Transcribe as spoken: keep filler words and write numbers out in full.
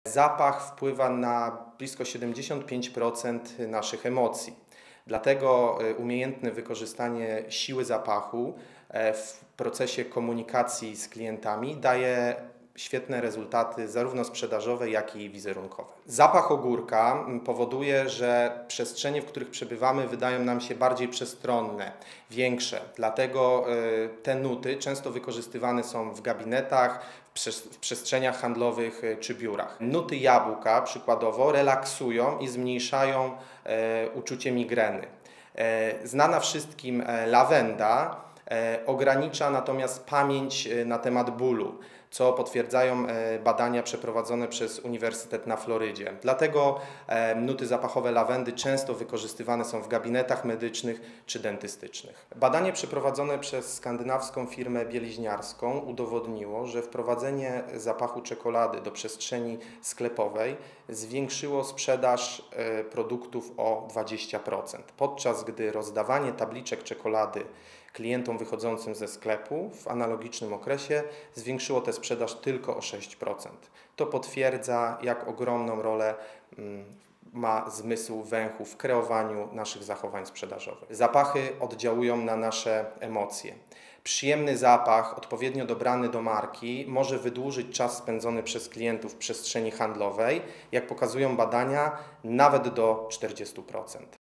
Zapach wpływa na blisko siedemdziesiąt pięć procent naszych emocji. Dlatego umiejętne wykorzystanie siły zapachu w procesie komunikacji z klientami daje świetne rezultaty zarówno sprzedażowe, jak i wizerunkowe. Zapach ogórka powoduje, że przestrzenie, w których przebywamy, wydają nam się bardziej przestronne, większe. Dlatego te nuty często wykorzystywane są w gabinetach, w przestrzeniach handlowych czy biurach. Nuty jabłka przykładowo relaksują i zmniejszają uczucie migreny. Znana wszystkim lawenda ogranicza natomiast pamięć na temat bólu, co potwierdzają badania przeprowadzone przez Uniwersytet na Florydzie. Dlatego nuty zapachowe lawendy często wykorzystywane są w gabinetach medycznych czy dentystycznych. Badanie przeprowadzone przez skandynawską firmę bieliźniarską udowodniło, że wprowadzenie zapachu czekolady do przestrzeni sklepowej zwiększyło sprzedaż produktów o dwadzieścia procent, podczas gdy rozdawanie tabliczek czekolady klientom wychodzącym ze sklepu w analogicznym okresie zwiększyło tę sprzedaż tylko o sześć procent. To potwierdza, jak ogromną rolę ma zmysł węchu w kreowaniu naszych zachowań sprzedażowych. Zapachy oddziałują na nasze emocje. Przyjemny zapach, odpowiednio dobrany do marki, może wydłużyć czas spędzony przez klientów w przestrzeni handlowej, jak pokazują badania, nawet do czterdziestu procent.